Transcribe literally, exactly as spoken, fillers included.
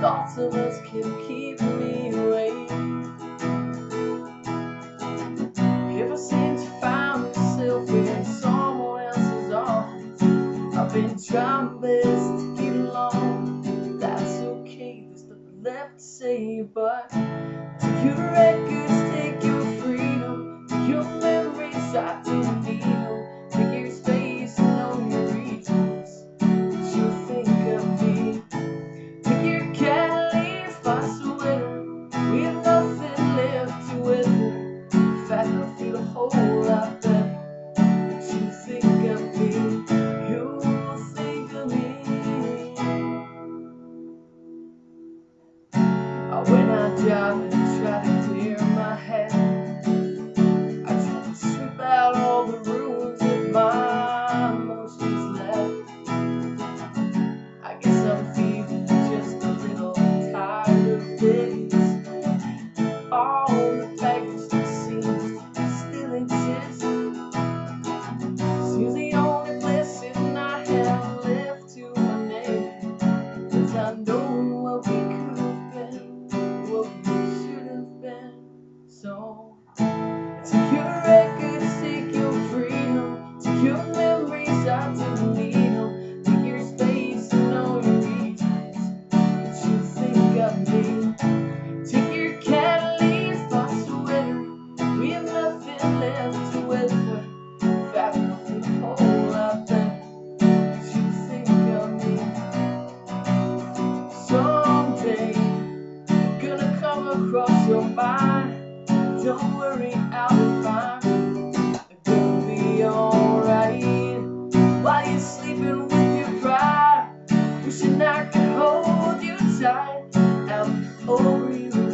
thoughts of us kept keeping me awake. Ever since you found yourself in someone else's arms, I've been trying my best to get along. That's okay, there's nothing left to say, but to your records, take your freedom. To your memories, I don't need them. Take your space and know your reasons that you think of me. Take your cat and leave my sweater. We have nothing left to weather. In fact, I feel a whole lot better that you think of me. You think of me. Oh, when I drive and try to clear my head, I try to sweep out all the ruins that my emotions left. I guess I'm feeling just a little tired of this. All the baggage that seems to still exist seems the only blessing I have left to my name. 'Cause I know what we could have been, what we should have been. So take your records, take your freedom, take your memories, I don't need them. Take your space and know your reasons that you think of me. Take your cat and leave my sweater. We have nothing left to weather. In fact, I feel a whole lot better that you think of me. Someday you're gonna come across your mind. Don't worry, I'll be fine. I'm gonna be alright. While you're sleeping with your pride, wishing I could hold you tight. I'll be over you.